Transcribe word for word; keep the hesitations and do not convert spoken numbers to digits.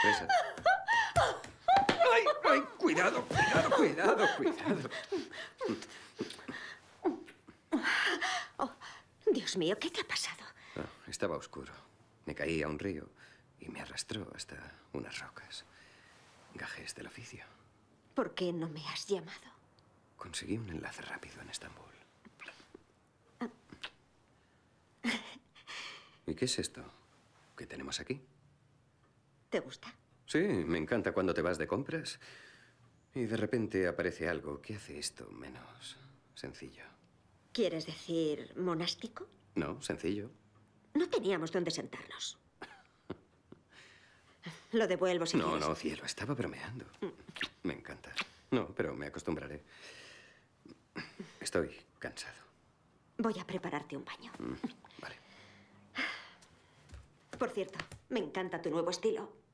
sorpresa. ¡Ay, ay! Cuidado, cuidado, cuidado, cuidado. Oh, Dios mío, ¿qué te ha pasado? Ah, estaba oscuro. Me caí a un río y me arrastró hasta unas rocas. Gajes del oficio. ¿Por qué no me has llamado? Conseguí un enlace rápido en Estambul. ¿Y qué es esto que tenemos aquí? ¿Te gusta? Sí, me encanta cuando te vas de compras y de repente aparece algo que hace esto menos sencillo. ¿Quieres decir monástico? No, sencillo. No teníamos dónde sentarnos. Lo devuelvo si No, quieres. no, cielo, estaba bromeando. Me encanta. No, pero me acostumbraré. Estoy cansado. Voy a prepararte un baño. Mm, vale. Por cierto, me encanta tu nuevo estilo.